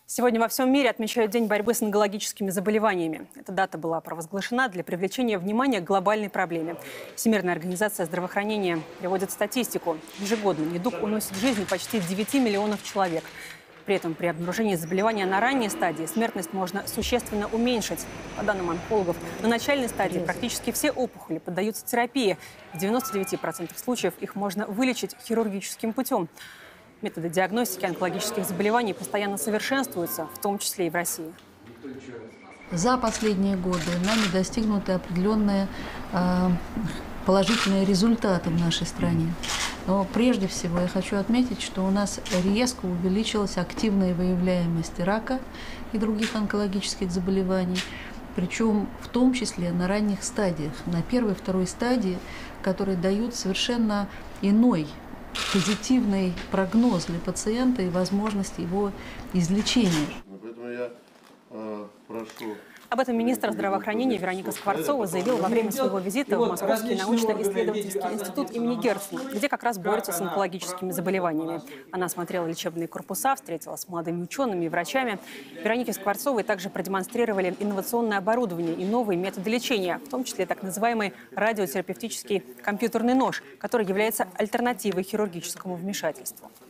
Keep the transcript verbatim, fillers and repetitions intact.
Сегодня во всем мире отмечают День борьбы с онкологическими заболеваниями. Эта дата была провозглашена для привлечения внимания к глобальной проблеме. Всемирная организация здравоохранения приводит статистику. Ежегодно недуг уносит жизни почти девяти миллионов человек. При этом при обнаружении заболевания на ранней стадии смертность можно существенно уменьшить. По данным онкологов, на начальной стадии практически все опухоли поддаются терапии. В девяноста девяти процентах случаев их можно вылечить хирургическим путем. Методы диагностики онкологических заболеваний постоянно совершенствуются, в том числе и в России. За последние годы нами достигнуты определенные э, положительные результаты в нашей стране. Но прежде всего я хочу отметить, что у нас резко увеличилась активная выявляемость рака и других онкологических заболеваний, причем в том числе на ранних стадиях, на первой и второй стадии, которые дают совершенно иной позитивный прогноз для пациента и возможность его излечения. Поэтому я э, прошу... Об этом министр здравоохранения Вероника Скворцова заявила во время своего визита в Московский научно-исследовательский институт имени Герцена, где как раз борются с онкологическими заболеваниями. Она осмотрела лечебные корпуса, встретилась с молодыми учеными и врачами. Веронике Скворцовой также продемонстрировали инновационное оборудование и новые методы лечения, в том числе так называемый радиотерапевтический компьютерный нож, который является альтернативой хирургическому вмешательству.